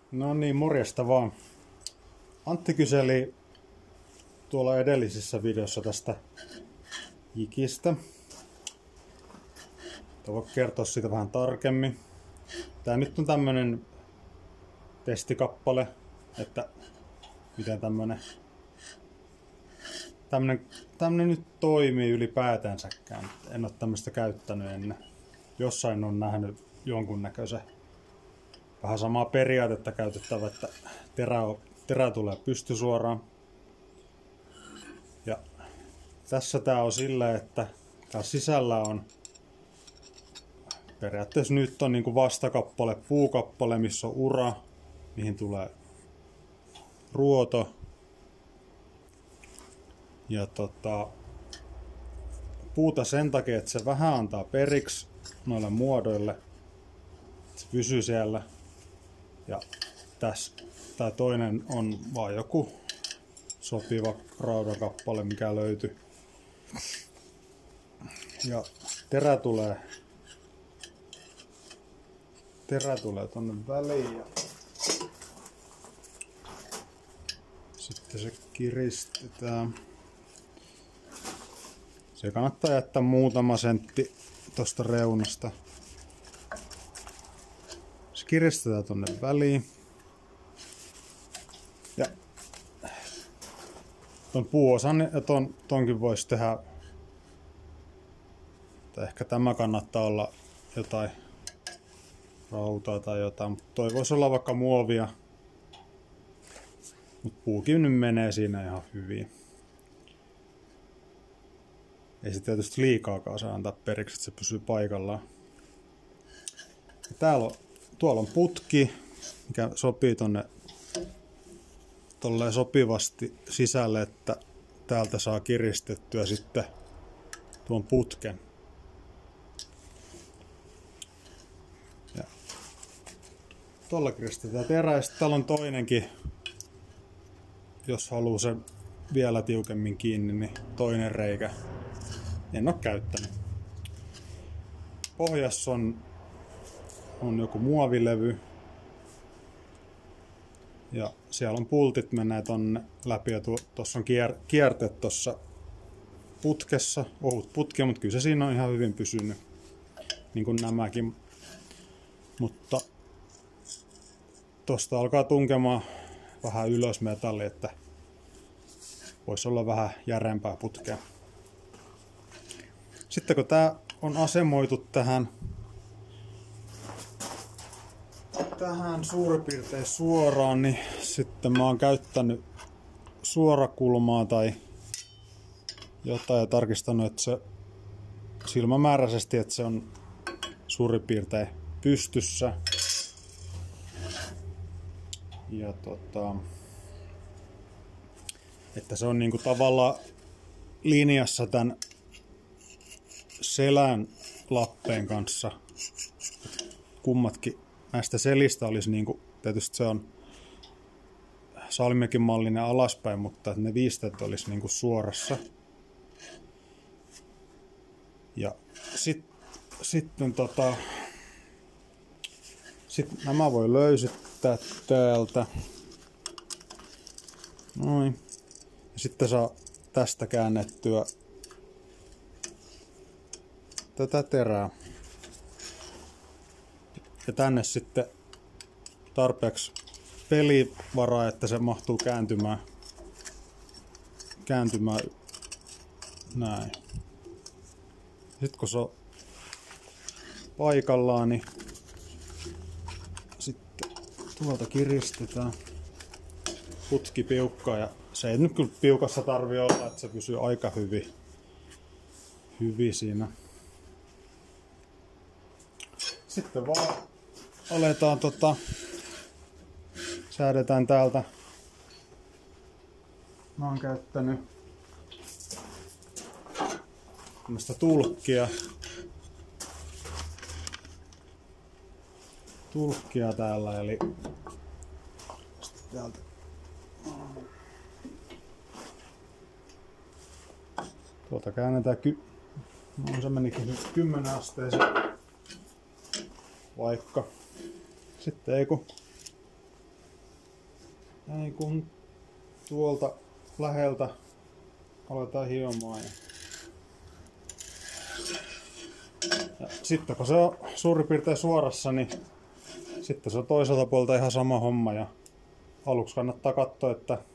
No niin, morjesta vaan. Antti kyseli tuolla edellisessä videossa tästä jikistä. Voin kertoa siitä vähän tarkemmin. Tää nyt on tämmönen testikappale, että miten tämmönen nyt toimii ylipäätänsäkään. En ole tämmöistä käyttänyt ennen. Jossain on nähnyt jonkunnäköisen vähän samaa periaatetta käytettävä, että terä tulee pystysuoraan. Ja tässä tää on silleen, että tää sisällä on periaatteessa nyt on niinku vastakappale, puukappale, missä on ura, mihin tulee ruoto. Ja puuta sen takia, että se vähän antaa periksi noille muodoille. Se pysyy siellä. Ja tässä tää toinen on vaan joku sopiva raudakappale, mikä löytyy. Ja terä tulee tonne väliin ja sitten se kiristetään. Se kannattaa jättää muutama sentti tosta reunasta. Se kiristetään tonne väliin. Ja ton puuosan ja tonkin voisi tehdä, tai ehkä tämä kannattaa olla jotain rautaa tai jotain, mutta toi voisi olla vaikka muovia. Mutta puukin nyt menee siinä ihan hyvin. Ei se tietysti liikaakaan saa antaa periksi, että se pysyy paikallaan. Ja tuolla on putki, mikä sopii tolleen sopivasti sisälle, että täältä saa kiristettyä sitten tuon putken. Ja tuolla kiristetään terä ja sitten täällä on toinenkin, jos haluaa sen vielä tiukemmin kiinni, niin toinen reikä. En ole käyttänyt. Pohjassa on joku muovilevy. Ja siellä on pultit menee tonne läpi ja tuossa on kierte tuossa putkessa. Ohut putki, mutta kyllä se siinä on ihan hyvin pysynyt. Niin kuin nämäkin. Mutta tosta alkaa tunkemaan vähän ylös metalli, että voisi olla vähän järeempää putkea. Sitten kun tää on asemoitu tähän suurin piirtein suoraan, niin sitten mä oon käyttänyt suorakulmaa tai jotain ja tarkistanut, että se silmämääräisesti, että se on suurin piirtein pystyssä. Ja että se on niinku tavallaan linjassa tän selän lappeen kanssa. Kummatkin näistä selistä olisi niinku, tietysti se on salmiakin mallinen alaspäin, mutta ne viistet olisi niinku suorassa. Ja sitten nämä voi löysyttää täältä. Noin. Ja sitten saa tästä käännettyä tätä terää. Ja tänne sitten tarpeeksi pelivaraa, että se mahtuu kääntymään näin. Sitten kun se on paikallaan, niin sitten tuolta kiristetään. Putki piukkaa ja se ei nyt kyllä piukassa tarvii olla, että se pysyy aika hyvin siinä. Sitten vaan aletaan säädetään täältä. Mä oon käyttänyt tämmöstä tulkkia täällä, eli täältä tuolta käännetään se menikin nyt 10 asteeseen vaikka. Sitten ei kun Näin kun tuolta läheltä aletaan hiomaan. Ja sitten kun se on suurin piirtein suorassa, niin sitten se on toiselta puolta ihan sama homma. Ja aluksi kannattaa katsoa,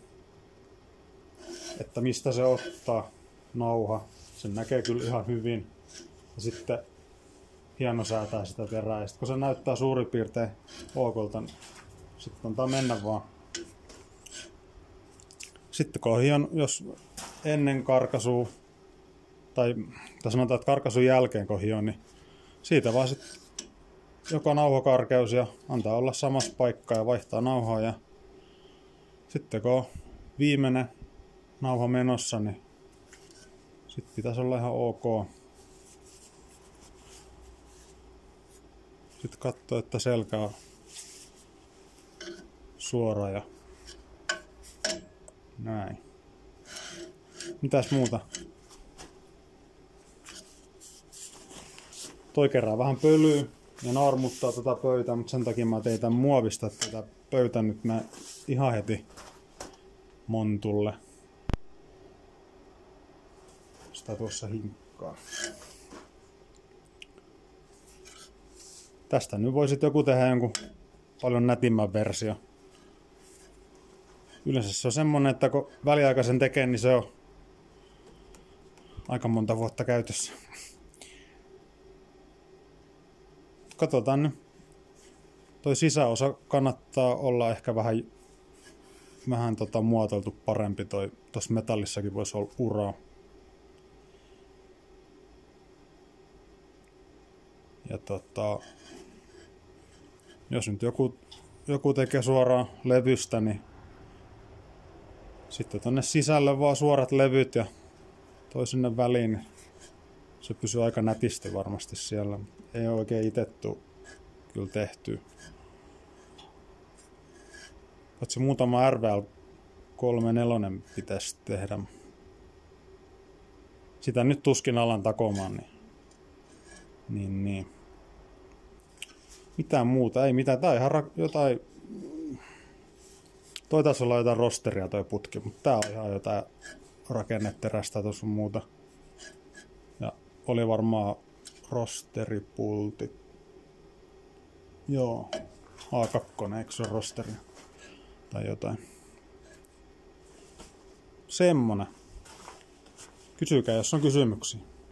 että mistä se ottaa nauha. Sen näkee kyllä ihan hyvin. Ja sitten hieno säätää sitä terää. Ja sitten kun se näyttää suurin piirtein okolta, niin sitten antaa mennä vaan. Sitten kun on jos ennen karkaisua, tai sanotaan, että karkaisun jälkeen kun hion, niin siitä vaan sitten joka nauhakarkeus ja antaa olla samassa paikkaa ja vaihtaa nauhaa. Ja sitten kun on viimeinen nauha menossa, niin sitten pitäisi olla ihan ok. Sitten katsoo, että selkä on suora ja näin. Mitäs muuta? Toi kerää vähän pölyä ja naarmuttaa tätä pöytää, mutta sen takia mä tein tän muovista tätä pöytää nyt mä ihan heti montulle. Sitä tuossa hinkkaa. Tästä nyt voisit joku tehdä jonkun paljon nätimmän versio. Yleensä se on semmonen, että kun väliaikaisen tekee, niin se on aika monta vuotta käytössä. Katsotaan nyt. Toi sisäosa kannattaa olla ehkä vähän muotoiltu parempi. Tuossa metallissakin voisi olla uraa. Ja jos nyt joku tekee suoraan levystä, niin sitten tonne sisälle vaan suorat levyt ja toi sinne väliin, niin se pysyy aika nätisti varmasti siellä. Ei ole oikein itse kyllä tehty. Paitsi muutama RVL 3.4 pitäisi tehdä. Sitä nyt tuskin alan takomaan, niin. Mitään muuta, ei mitään. Tää on ihan jotain. Toi taisi olla jotain rosteria toi putki, mutta tää on ihan jotain rakenneterästä tuossa muuta. Ja oli varmaan rosteripultit. Joo. A2, eikö se ole rosteria? Tai jotain. Semmonen. Kysykää, jos on kysymyksiä.